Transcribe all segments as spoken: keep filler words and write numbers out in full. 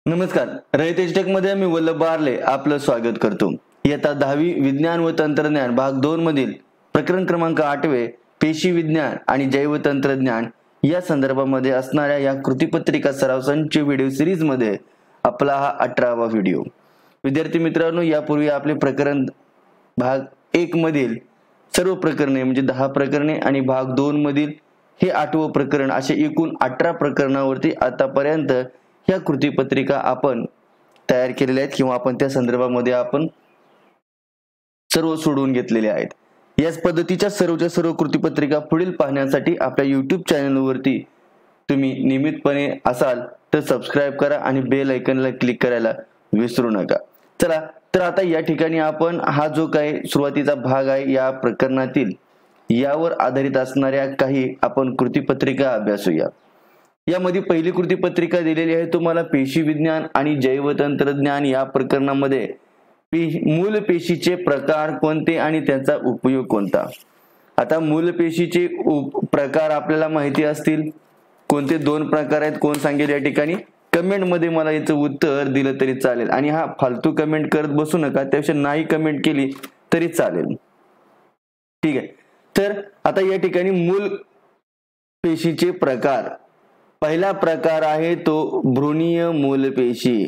नमस्कार, रयतेज टेक मध्ये मी वल्लभ बारले आपलं स्वागत करतो। इयत्ता दहावी विज्ञान व तंत्रज्ञान भाग दोन मधील प्रकरण क्रमांक आठवे पेशी विज्ञान आणि जैव तंत्रज्ञान या संदर्भामध्ये असणाऱ्या या कृतीपत्रिका सराव संच व्हिडिओ सिरीज मध्ये आपला हा अठरावा व्हिडिओ। विद्यार्थी मित्रांनो, यापूर्वी आपले प्रकरण भाग एक मधील सर्व प्रकरणे म्हणजे दहा प्रकरणे आणि भाग दोन मधील हे आठवं प्रकरण असे एकूण अठरा प्रकरणावरती आतापर्यंत ह्या कृतीपत्रिका आपण तयार केलेल्या आहेत किंवा आपण त्या संदर्भामध्ये आपण सर्व सोडवून घेतलेले आहेत। याच पद्धतीच्या सर्वच्या सर्व कृतीपत्रिका पुढील पाहण्यासाठी आपल्या यूट्यूब चॅनलवरती तुम्ही नियमितपणे असाल तर सबस्क्राइब करा आणि बेल आयकॉनला क्लिक करायला विसरू नका। चला तर आता या ठिकाणी आपण हा जो काही सुरुवातीचा भाग आहे या प्रकरणातील यावर आधारित असणाऱ्या काही आपण कृतीपत्रिका अभ्यासूया। यामध्ये पहिली कृतीपत्रिका दिलेली आहे तुम्हाला पेशी विज्ञान आणि जैव तंत्रज्ञान या प्रकरणामध्ये मूल पेशीचे प्रकार कोणते आणि त्यांचा उपयोग कोणता। आता मूल पेशीचे प्रकार आपल्याला माहिती असतील, कोणते दोन प्रकार आहेत कोण सांगेल या ठिकाणी कमेंट मध्ये मला याचं उत्तर दिलं तरी चालेल। आणि हा फालतू कमेंट करत बसू नका, त्यापेक्षा नाही कमेंट केली तरी चालेल, ठीक आहे। तर आता या ठिकाणी मूल पेशीचे प्रकार, पहिला प्रकार आहे तो भ्रूणीय मूलपेशी।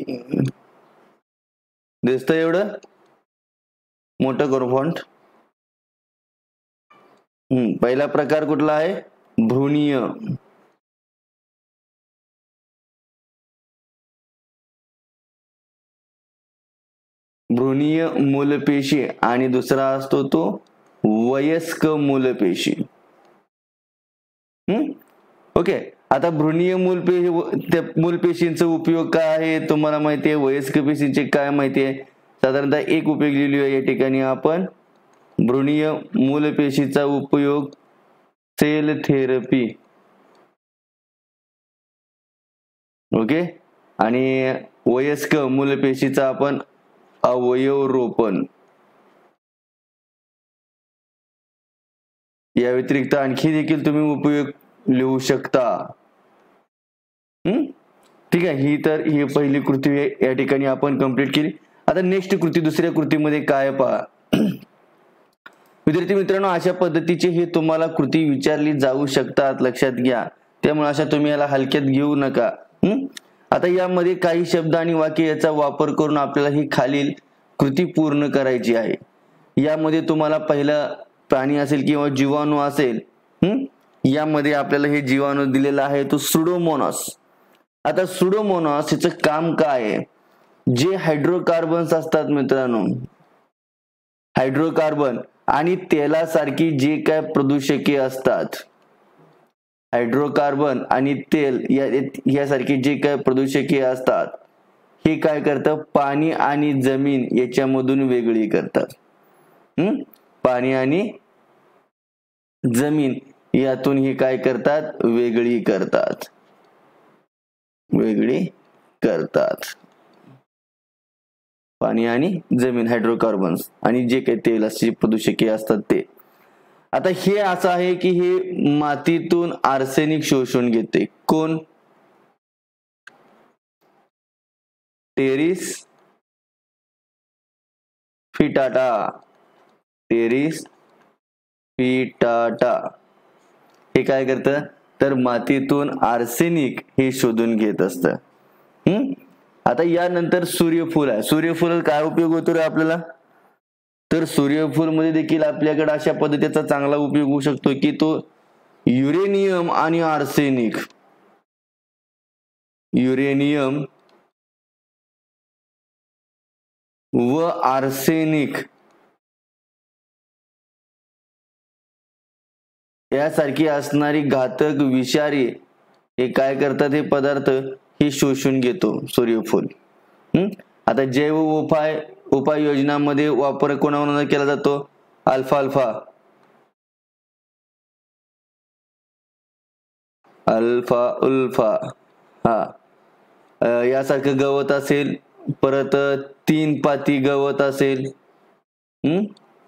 दिसतंय एवढं मोठं करू फॉन्ट। हम्म पहिला प्रकार कुठला आहे? भ्रूणीय। भ्रूणीय मूलपेशी आणि दुसरा असतो तो वयस्क मूलपेशी। हम्म ओके। आता भ्रूणीय मूलपेशी त्या मूलपेशींचा उपयोग काय आहे तुम्हाला माहिती आहे, वयस्क पेशींचे काय माहिती आहे। साधारणतः एक उपयोग लिहिली आहे या ठिकाणी आपण, भ्रूणीय मूलपेशीचा उपयोग सेल थेरपी, ओके। आणि वयस्क मूलपेशीचा आपण अवयव रोपण। या व्यतिरिक्त आणखी देखील तुम्ही उपयोग लिहू शकता। हम्म ठीक आहे। ही तर ही पहिली कृती या ठिकाणी आपण कंप्लीट केली। आता नेक्स्ट कृती दुसऱ्या कृतीमध्ये काय पहा विद्यार्थी मित्रांनो, अशा पद्धतीचे हे तुम्हाला कृती विचारली जाऊ शकतात, लक्षात घ्या। त्यामुळे अशा तुम्ही याला हलक्यात घेऊ नका। हम्म आता यामध्ये काही शब्द आणि वाक्य याचा वापर करून आपल्याला ही खालील कृती पूर्ण करायची आहे। यामध्ये तुम्हाला पहिला प्राणी असेल किंवा जीवाणू असेल, हम्म यामध्ये आपल्याला हे जीवाणू दिलेला आहे तो सुडोमोनास। आता सुडोमोनास याचं काम काय आहे? जे हायड्रोकार्बन्स असतात मित्रांनो, हायड्रोकार्बन आणि तेलासारखी जे काय प्रदूषके असतात, हायड्रोकार्बन आणि तेल या यासारखी जे काय प्रदूषके असतात हे काय करतं, पाणी आणि जमीन याच्यामधून वेगळी करतात। हम्म पाणी आणि जमीन यातून ही काय करतात, वेगळी करतात, वेगळी करतात। पाणी आणि जमीन, हायड्रोकार्बन्स आणि जे काही तेल अशी प्रदूषके असतात ते। आता हे असं आहे की हे मातीतून आर्सेनिक शोषून घेते। कोण? टेरिस फिटाटा, टेरिस फिटाटा हे काय करतं तर मातीतून आर्सेनिक हे शोधून घेत असतं। हम्म आता यानंतर सूर्यफूल आहे। सूर्यफूल काय उपयोग होतो रे आपल्याला, तर सूर्यफूल मध्ये देखील आपल्याकडे अशा पद्धतीचा चांगला उपयोग होऊ शकतो की तो युरेनियम आणि आर्सेनिक, युरेनियम व आर्सेनिक यासारखी असणारी घातक विषारी हे काय करतात, हे पदार्थ हे शोषून घेतो सूर्यफूल। हम्म आता जैव उपाय उपाययोजनामध्ये वापर कोणावर केला जातो, अल्फा अल्फा अल्फा उल्फा हा यासारखं गवत असेल, परत तीन पाती गवत असेल, हम्म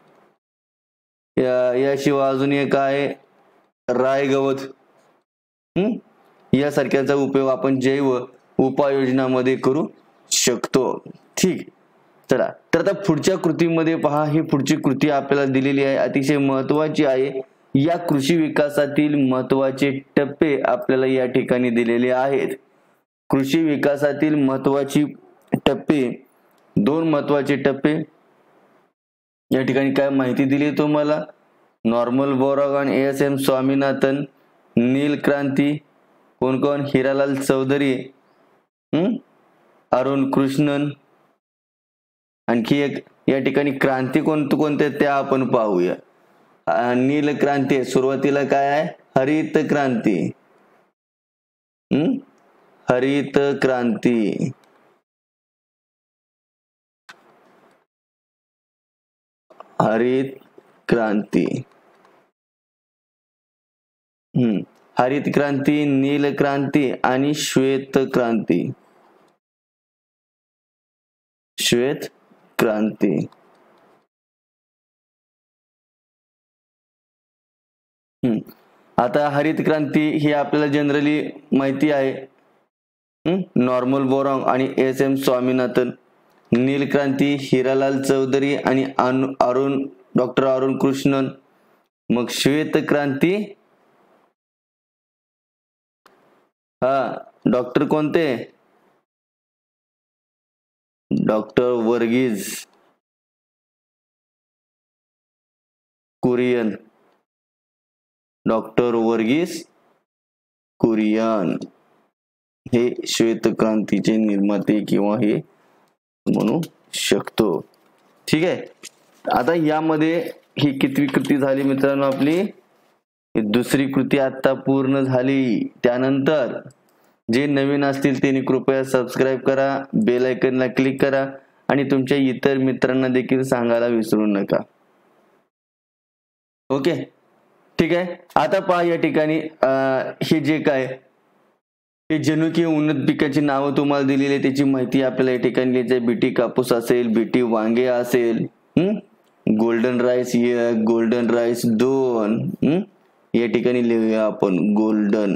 या याशिवाय अजून एक आहे राय गवत। हम्म यासारख्याचा उपयोग आपण जैव उपाययोजनामध्ये करू शकतो. ठीक, चला तर आता पुढच्या कृतीमध्ये पहा. ही पुढची कृती आपल्याला दिलेली आहे, अतिशय महत्वाची आहे. या कृषी विकासातील महत्वाचे टप्पे आपल्याला या ठिकाणी दिलेले आहेत. कृषी विकासातील महत्वाची टप्पे, दोन महत्वाचे टप्पे या ठिकाणी काय माहिती दिली तुम्हाला. नॉर्मल बोरॉग आणि एस एम स्वामीनाथन. नील क्रांती कोण कोण, हिरालाल चौधरी, हम्म अरुण कृष्णन. आणखी एक या ठिकाणी क्रांती कोणते कोणते त्या आपण पाहूया. नील क्रांती सुरुवातीला काय आहे, हरित क्रांती. हम्म हरित क्रांती. हरित क्रांती. हम्म हरित क्रांती, नील क्रांती आणि श्वेत क्रांती. श्वेत क्रांती. हम्म आता हरित क्रांती ही आपल्याला जनरली माहिती आहे. हम्म नॉर्मल बोरॉग आणि एस एम स्वामीनाथन. नील क्रांती हिरालाल चौधरी आणि अरुण डॉक्टर अरुण कृष्णन. मग श्वेत क्रांती हा डॉक्टर कोणते, डॉक्टर वर्गीज कुरियन. डॉक्टर वर्गीस कुरियन हे श्वेत क्रांतीचे निर्माते किंवा हे म्हणू शकतो. ठीक आहे, आता यामध्ये ही कितवी कृती झाली मित्रांनो आपली, दुसरी कृती आता पूर्ण झाली. त्यानंतर जे नवीन असतील त्यांनी कृपया सबस्क्राईब करा, बेल आयकॉनला क्लिक करा आणि तुमच्या इतर मित्रांना देखील सांगायला विसरू नका. ओके, ठीक आहे. आता पहा या ठिकाणी हे जे काय हे जनुकीय उन्नत पिकाची नावं तुम्हाला दिलेली आहे, त्याची माहिती आपल्याला या ठिकाणी लिहायची आहे. बीटी कापूस असेल, बीटी वांगे असेल, हम्म गोल्डन राईस एक, गोल्डन राईस दोन. हम्म या ठिकाणी लिहूया आपण गोल्डन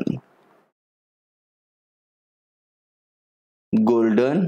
गोल्डन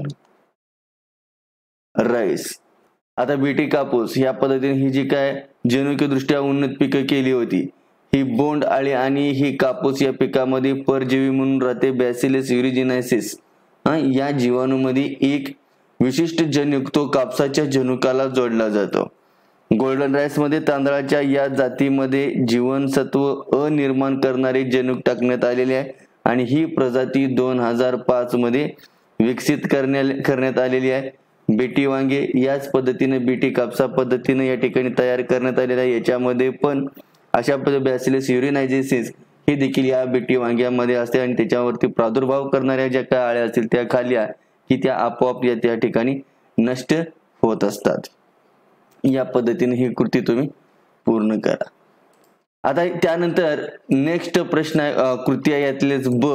राईस. आता बीटी कापूस या पद्धतीने ही जी काय जनुकीय दृष्ट्या उन्नत पिकं केली होती, ही बोंड आळी आणि ही कापूस या पिकामध्ये परजीवी म्हणून राहते, बॅसिलस युरिजिनायसिस या जीवाणूमध्ये एक विशिष्ट जनुक तो कापसाच्या जनुकाला जोडला जातो. गोल्डन राईस मध्ये तांदळाच्या या जातीमध्ये जीवनसत्व अ निर्माण करणारे जनुक टाकण्यात आलेले आहे आणि ही प्रजाती दोन हजार पाच मध्ये विकसित करण्यात आलेली आहे. बीटी वांगे याच पद्धतीने बीटी कापसा पद्धतीने या ठिकाणी तयार करण्यात आलेला आहे. याच्यामध्ये पण अशा पद्धतीने बॅसिलस युरिनायसिस हे देखील या बीटी वांग्यामध्ये असते आणि त्याच्यावरती प्रादुर्भाव करणाऱ्या ज्या काय आळ्या असतील त्या खाल्ल्या की त्या आपोआप या त्या ठिकाणी नष्ट होत असतात. या पद्धतीने ही कृती तुम्ही पूर्ण करा. आता त्यानंतर नेक्स्ट प्रश्न कृती आहे यातलेच ब,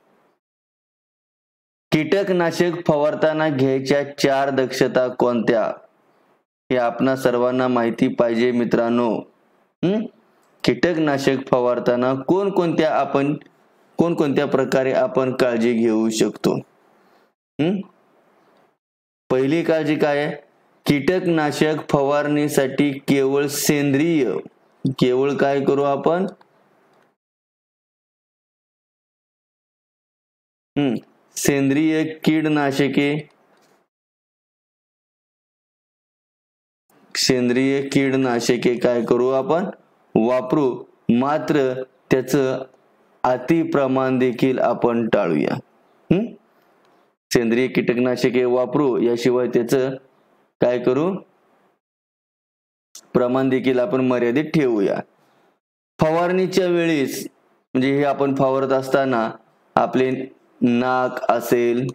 कीटकनाशक फवारताना घ्यायच्या चार दक्षता कोणत्या, हे आपणा सर्वांना माहिती पाहिजे मित्रांनो. हम्म कीटकनाशक फवारताना कोणकोणत्या आपण कोणकोणत्या प्रकारे आपण काळजी घेऊ शकतो. हम्म पहिली काळजी काय आहे, कीटकनाशक फवारणीसाठी केवळ सेंद्रिय केवळ काय करू आपण हम्म सेंद्रिय कीडनाशके सेंद्रिय कीडनाशके काय करू आपण वापरू, मात्र त्याचं अति प्रमाण देखील आपण टाळूया. हम्म सेंद्रिय कीटकनाशके वापरू, याशिवाय त्याचं काय करू प्रमाण देखील आपण मर्यादित ठेवूया. फवारणीच्या वेळेस म्हणजे हे आपण फवारत असताना आपले नाक असेल,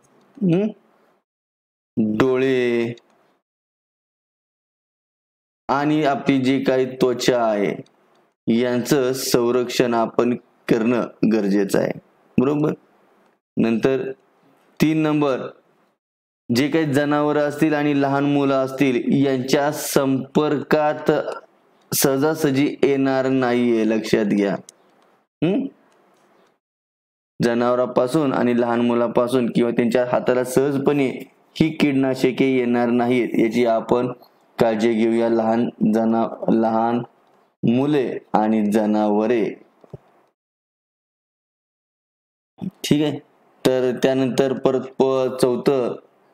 डोळे आणि आपली जी काही त्वचा आहे यांचं संरक्षण आपण करणं गरजेचं आहे, बरोबर. नंतर तीन नंबर, जे काही जनावर असतील आणि लहान मुलं असतील यांच्या संपर्कात सहजासहजी येणार नाहीये, लक्षात घ्या. हम्म जनावरांपासून आणि लहान मुलांपासून किंवा त्यांच्या हाताला सहजपणे ही कीटकनाशके येणार नाहीत याची आपण काळजी घेऊया. लहान जना लहान मुले आणि जनावरे. ठीक आहे. तर त्यानंतर परत चौथं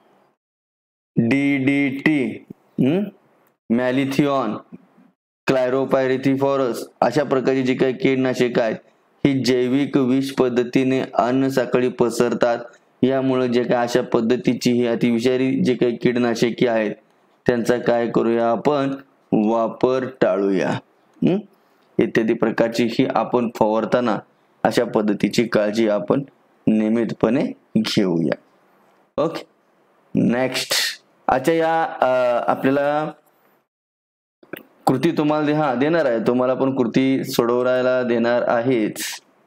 D D T, malathion, chlorpyrifos अशा प्रकारची जी काही कीटकनाशके आहेत ही जैविक विष पद्धतीने अन्न साखळी पसरतात. यामुळे जे काही अशा पद्धतीची ही अतिविषारी जे काही कीटकनाशके आहेत त्यांचा काय करूया आपण वापर टाळूया. हम्म इत्यादी प्रकारची ही आपण फवारताना अशा पद्धतीची काळजी आपण नियमितपणे घेऊया. ओके. नेक्स्ट अच्छा या आपल्याला कृती तुम्हाला हा देणार आहे, तुम्हाला पण कृती सोडवायला देणार आहेच.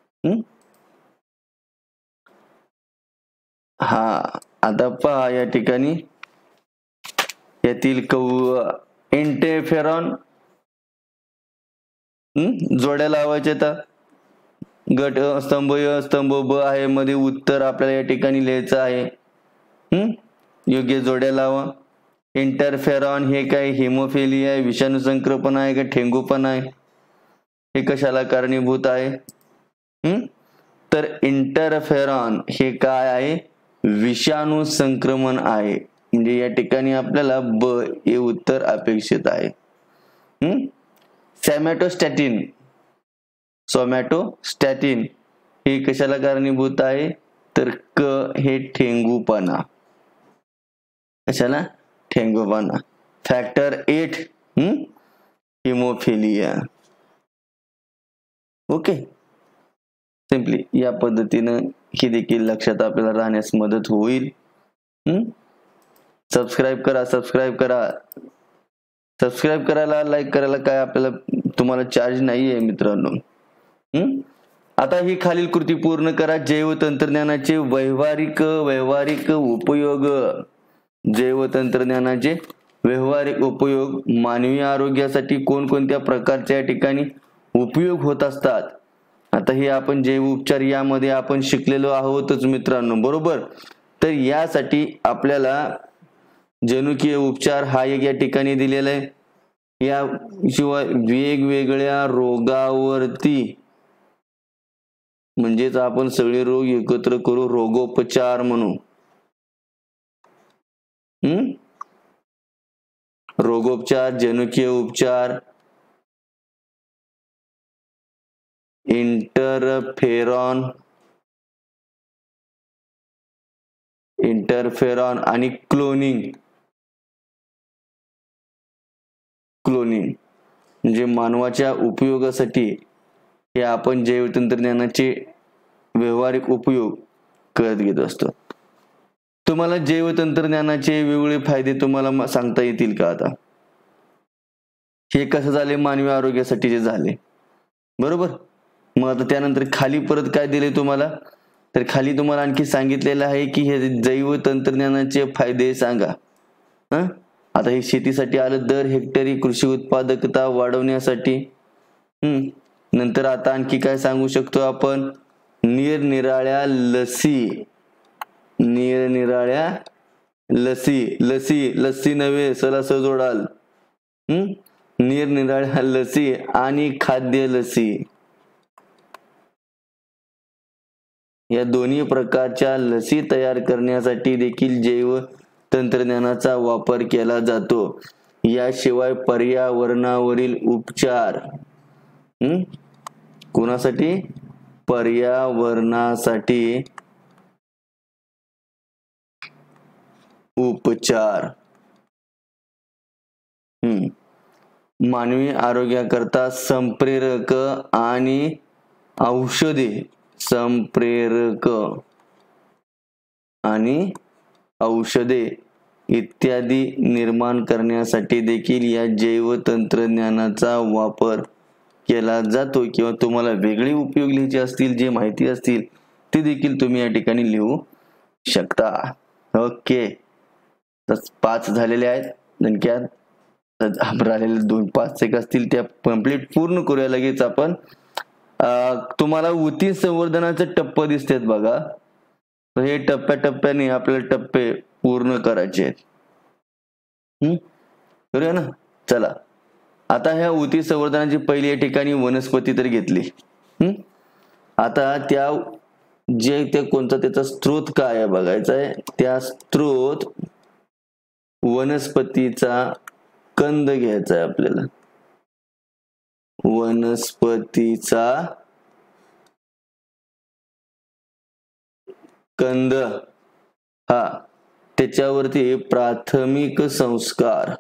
हा आता पहा या ठिकाणी यातील कौ इंटरफेरॉन जोड्या लावायच्या. तर गट स्तंभ य स्तंभ ब आहे मध्ये उत्तर आपल्याला या ठिकाणी लिहायचं आहे. हम्म योग्य जोड्या लावा. इंटरफेरॉन हे काय हिमोफिलिया आहे, विषाणू संक्रमण आहे का ठेंगूपण आहे, हे कशाला कारणीभूत आहे. हम्म तर इंटरफेरॉन हे काय आहे विषाणू संक्रमण आहे. म्हणजे या ठिकाणी आपल्याला ब हे उत्तर अपेक्षित आहे. हम्म सॅमॅटोस्टॅटिन सोमॅटोस्टॅटिन हे कशाला कारणीभूत आहे तर क हे ठेंगूपणा. कशाला ठेंगूपणा. फॅक्टर एट हम्म हिमोफिलिया. ओके. सिंपली या पद्धतीनं ही देखील लक्षात आपल्याला राहण्यास मदत होईल. हम्म सबस्क्राईब करा सबस्क्राईब करा सबस्क्राईब करायला लाईक करायला काय आपल्याला तुम्हाला चार्ज नाहीये मित्रांनो. हम्म आता ही खालील कृती पूर्ण करा. जैव तंत्रज्ञानाचे व्यावहारिक व्यावहारिक उपयोग. जैव तंत्रज्ञानाचे व्यावहारिक उपयोग मानवी आरोग्यासाठी कोणकोणत्या प्रकारच्या या ठिकाणी उपयोग होत असतात. आता हे आपण जैव उपचार यामध्ये आपण शिकलेलो आहोतच मित्रांनो बरोबर. तर यासाठी आपल्याला जनुकीय उपचार हा एक या ठिकाणी दिलेला आहे. या शिवाय वेगवेगळ्या रोगावरती म्हणजेच आपण सगळे रोग एकत्र करू रोगोपचार म्हणू. हम्म रोगोपचार जनुकीय उपचार इंटरफेरॉन इंटरफेरॉन आणि क्लोनिंग. क्लोनिंग म्हणजे मानवाच्या उपयोगासाठी हे आपण जैव तंत्रज्ञानाचे व्यावहारिक उपयोग करत घेत असतो. तुम्हाला जैव तंत्रज्ञानाचे वेगवेगळे फायदे तुम्हाला सांगता येतील का? आता हे कसं झाले मानवी आरोग्यासाठी जे झाले बरोबर. मग आता त्यानंतर खाली परत काय दिले तुम्हाला तर खाली तुम्हाला आणखी सांगितलेलं आहे की हे जैव तंत्रज्ञानाचे फायदे सांगा. हा आता हे शेतीसाठी आलं. दर हेक्टरी कृषी उत्पादकता वाढवण्यासाठी. हम्म नंतर आता आणखी काय सांगू शकतो आपण निरनिराळ्या लसी निरनिराळ्या लसी लसी लसी नव्हे सला जोडाल. हम्म निरनिराळ्या लसी आणि खाद्य लसी या दोन्ही प्रकारच्या लसी तयार करण्यासाठी देखील जैव तंत्रज्ञानाचा वापर केला जातो. याशिवाय पर्यावरणावरील उपचार. हम्म कोणासाठी पर्यावरणासाठी उपचार. हम्म मानवी आरोग्याकरता संप्रेरक आणि औषधे संप्रेरक आणि औषधे इत्यादी निर्माण करण्यासाठी देखील या जैव तंत्रज्ञानाचा वापर केला जातो. किंवा तुम्हाला वेगळे उपयोग लिहायचे असतील जे माहिती असतील ते देखील तुम्ही या ठिकाणी लिहू शकता. ओके. तर पाच झालेले आहेत. नेमक्यात राहिलेले दोन पाच एक असतील त्या कंप्लीट पूर्ण करूया लगेच आपण. तुम्हाला ऊती संवर्धनाचे टप्पे दिसतात बघा, तर हे टप्प्याटप्प्याने आपल्याला टप्पे पूर्ण करायचे आहेत. हम्म करूया ना. चला आता ह्या ऊती संवर्धनाची पहिली या ठिकाणी वनस्पती तर घेतली. हम्म आता त्या जे ते कोणता त्याचा स्त्रोत काय आहे बघायचा आहे. त्या स्त्रोत वनस्पतीचा कंद घ्यायचा आहे आपल्याला. वनस्पतीचा कंद, हा त्याच्यावरती प्राथमिक संस्कार.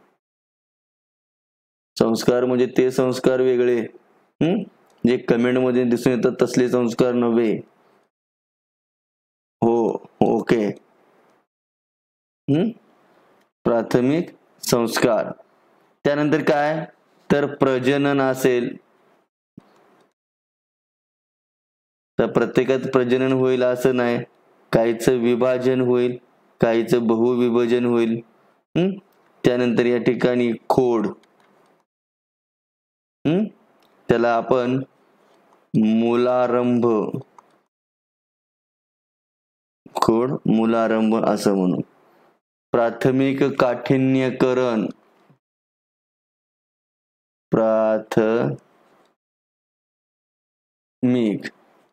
संस्कार म्हणजे ते संस्कार वेगळे, हम्म जे कमेंट मध्ये दिसून येतात तसले संस्कार नव्हे. हो ओके. हम्म प्राथमिक संस्कार. त्यानंतर काय तर प्रजनन असेल, तर प्रत्येकात प्रजनन होईल असं नाही, काहीचं विभाजन होईल, काहीचं बहुविभाजन होईल. हम्म त्यानंतर या ठिकाणी खोड, हम्म त्याला आपण मूलारंभ, खोड मूलारंभ असं म्हणू. प्राथमिक काठिन्यकरण, प्राथमिक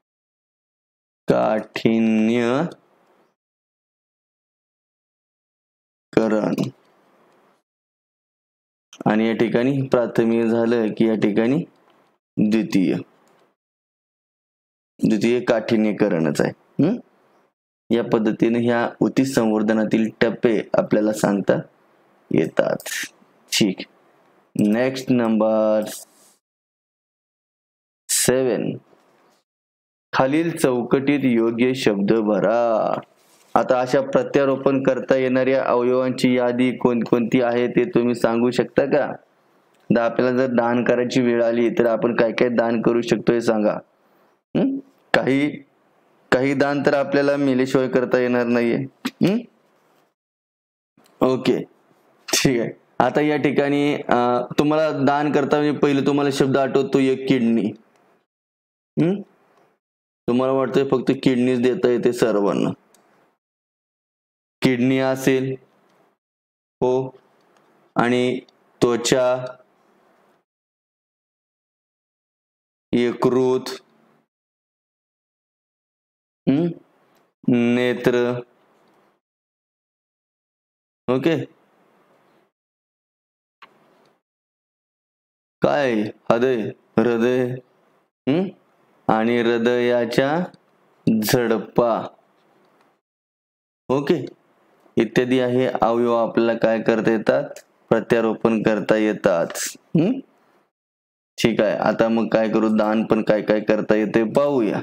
काठिन्यकरण. आणि या ठिकाणी प्राथमिक झालं की या ठिकाणी द्वितीय, द्वितीय काठिन्यकरणच आहे. हम्म या पद्धतीने ह्या ऊती संवर्धनातील टप्पे आपल्याला सांगता येतात. ठीक. Next number seven. खालील चौकटीत योग्य शब्द भरा. आता अशा प्रत्यारोपण करता येणाऱ्या अवयवांची यादी कोणकोणती आहे ते तुम्ही सांगू शकता का? आपल्याला जर दान करायची वेळ आली तर आपण काय काय दान करू शकतो हे सांगा. हम्म काही काही दान तर आपल्याला मेल्याशिवाय करता येणार नाहीये. हम्म ओके ठीक आहे. आता या ठिकाणी तुम्हाला दान करता म्हणजे पहिलं तुम्हाला शब्द आठवतो एक किडनी. हम्म तुम्हाला वाटतंय फक्त किडनीच देता येते सर्वांना. किडनी असेल हो, आणि त्वचा, यकृत, हम्म नेत्र, ओके. काय हृदय, हृदय, हम्म आणि हृदयाच्या झडपा, ओके इत्यादी आहे अवयव आपल्याला काय करता येतात, प्रत्यारोपण करता येतात. हम्म ठीक आहे. आता मग काय करू, दान पण काय काय करता येते पाहूया.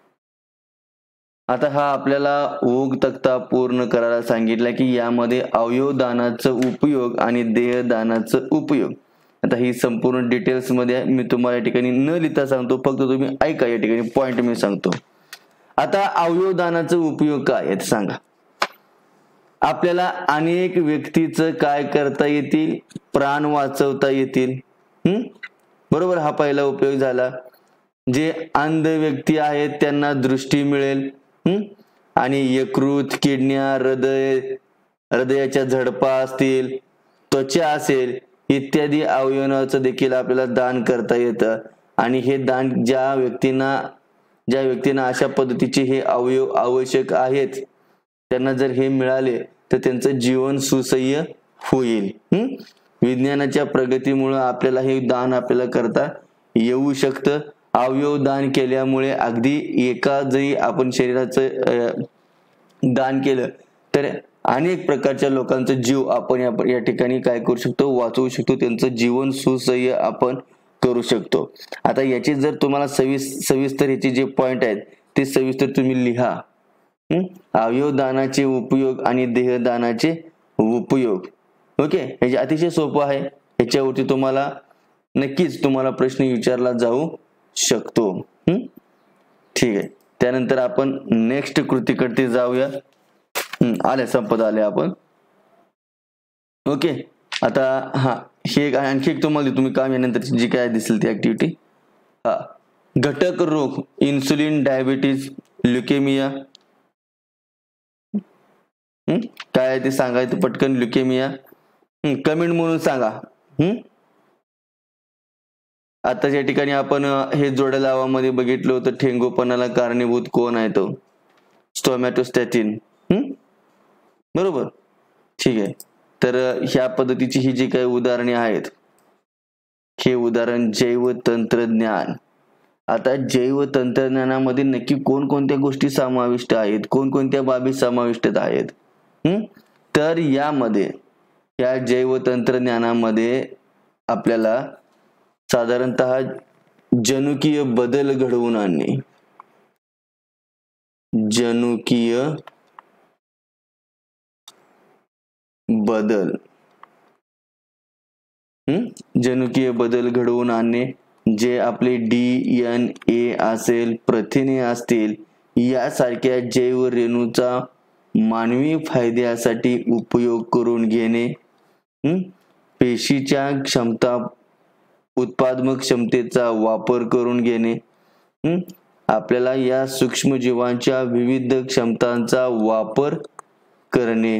आता हा आपल्याला ओघ तक्ता पूर्ण करायला सांगितलं की यामध्ये अवयव दानाचं उपयोग आणि देह दानाचं उपयोग. आता ही संपूर्ण डिटेल्स मध्ये मी तुम्हाला या ठिकाणी न लिहिता सांगतो, फक्त तुम्ही ऐका, या ठिकाणी पॉइंट मी सांगतो. आता अवयव दानाचा उपयोग काय आहे सांगा. आपल्याला अनेक व्यक्तीचं काय करता येतील, प्राण वाचवता येतील. हम्म बरोबर, हा पहिला उपयोग झाला. जे अंध व्यक्ती आहेत त्यांना दृष्टी मिळेल. हम्म आणि यकृत, किडन्या, हृदय, हृदयाच्या झडपा असतील, त्वचा असेल इत्यादी अवयवांचं देखील आपल्याला दान करता येतं. आणि हे दान ज्या व्यक्तींना ज्या व्यक्तींना अशा पद्धतीचे हे अवयव आवश्यक आहेत त्यांना जर हे मिळाले तर त्यांचं जीवन सुसह्य होईल. हम्म विज्ञानाच्या प्रगतीमुळे आपल्याला हे दान आपल्याला करता येऊ शकतं. अवयव दान केल्यामुळे अगदी एका जरी आपण शरीराचं दान केलं तर अनेक प्रकारच्या लोकांचा जीव आपण या ठिकाणी काय करू शकतो, वाचवू शकतो. त्यांचं जीवन सुसह्य आपण करू शकतो. आता याचे जर तुम्हाला सविस सविस्तर याचे जे पॉइंट आहेत ते सविस्तर तुम्ही लिहा. अवयव दानाचे उपयोग आणि देहदानाचे उपयोग. ओके, हे अतिशय सोपं आहे. याच्यावरती तुम्हाला नक्कीच तुम्हाला प्रश्न विचारला जाऊ शकतो. हम्म ठीक आहे. त्यानंतर आपण नेक्स्ट कृतीकडे जाऊया. हम्म आले संपत आले आपण. ओके, आता हा हे आणखी एक तुम्हाला तुम्ही काम यानंतर जी काय दिसेल ती ऍक्टिव्हिटी. हा घटक रोग, इन्सुलिन, डायबिटीज, ल्युकेमिया. काय आहे ते सांगायचं पटकन. ल्युकेमिया कमेंट म्हणून सांगा. हम्म आता या ठिकाणी आपण हे जोड्या लावामध्ये बघितलं होतं, ठेंगूपणाला कारणीभूत कोण आहे तो स्टोमॅटोस्टॅटिन. हम्म बरोबर, ठीक आहे. तर ह्या पद्धतीची ही जी काही उदाहरणे आहेत, हे उदाहरण जैव तंत्रज्ञान. आता जैव तंत्रज्ञानामध्ये नक्की कोणकोणत्या गोष्टी समाविष्ट आहेत, कोणकोणत्या बाबी समाविष्ट आहेत. हम्म तर यामध्ये या जैव तंत्रज्ञानामध्ये आपल्याला साधारणतः जनुकीय बदल घडवून आणणे, जनुकीय बदल हम्म जनुकीय बदल घडवून आणणे, जे आपले डी एन ए असेल, प्रथिने असतील, यासारख्या जैव रेणूचा मानवी फायद्यासाठी उपयोग करून घेणे. हम्म पेशीच्या क्षमता उत्पादक क्षमतेचा वापर करून घेणे. हम्म आपल्याला या सूक्ष्मजीवांच्या विविध क्षमतांचा वापर करणे,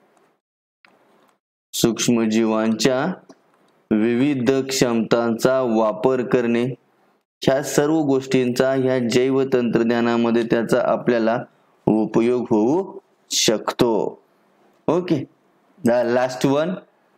सूक्ष्मजीवांच्या विविध क्षमतांचा वापर करणे, ह्या सर्व गोष्टींचा ह्या जैव तंत्रज्ञानामध्ये त्याचा आपल्याला उपयोग होऊ शकतो. Okay, last one.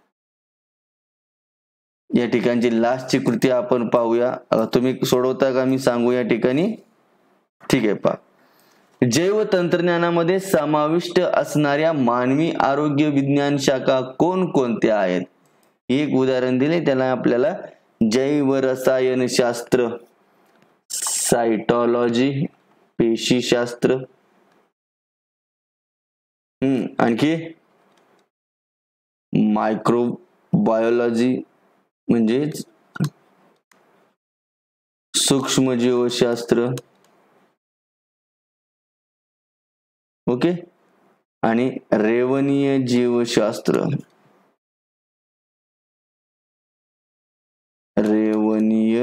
या ठिकाणची लास्टची कृती आपण पाहूया. तुम्ही सोडवता का मी सांगू या ठिकाणी? ठीक आहे, पहा. जैव तंत्रज्ञानामध्ये समाविष्ट असणाऱ्या मानवी आरोग्य विज्ञान शाखा कोणकोणत्या आहेत? एक उदाहरण दिले, त्याला आपल्याला जैव रसायनशास्त्र, सायटॉलॉजी, पेशीशास्त्र. हम्म आणखी मायक्रोबायोलॉजी म्हणजेच सूक्ष्मजीवशास्त्र. ओके, आणि रेवनीय जीवशास्त्र, रेवनीय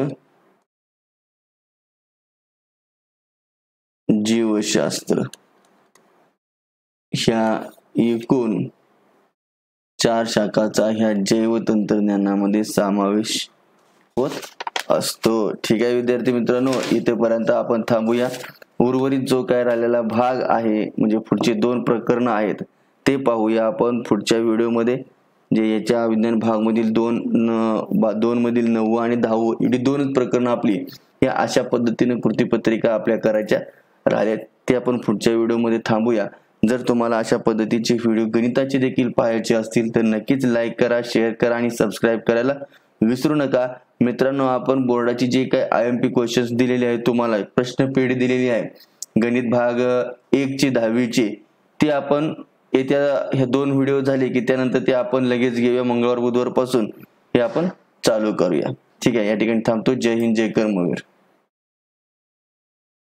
जीवशास्त्र. ह्या एकूण चार शाखाचा ह्या जैव तंत्रज्ञानामध्ये समावेश होत असतो. ठीक आहे विद्यार्थी मित्रांनो, इथेपर्यंत आपण थांबूया. उर्वरित जो काय राहिलेला भाग आहे, म्हणजे पुढचे दोन प्रकरण आहेत, ते पाहूया आपण पुढच्या व्हिडिओमध्ये. जे याच्या विज्ञान भाग मधील दोन दोन मधील नववं आणि दहावं एवढी दोनच प्रकरण आपली या अशा पद्धतीने कृतीपत्रिका आपल्या करायच्या राहिल्या, ते आपण पुढच्या व्हिडिओमध्ये थांबूया. जर तुम्हाला अशा पद्धतीचे व्हिडिओ गणिताचे देखील पाहायचे असतील तर नक्कीच लाईक करा, शेअर करा आणि सबस्क्राईब करायला विसरू नका. मित्रांनो, आपण बोर्डाची जे काही आय एम पी क्वेश्चन्स दिलेले आहेत, तुम्हाला प्रश्न पेढी दिलेली आहे गणित भाग एक ची दहावीची, ती आपण येत्या हे दोन व्हिडिओ झाले की त्यानंतर ते आपण लगेच घेऊया. मंगळवार बुधवार पासून हे आपण चालू करूया. ठीक आहे, या ठिकाणी थांबतो. जय हिंद, जय कर्मवीर.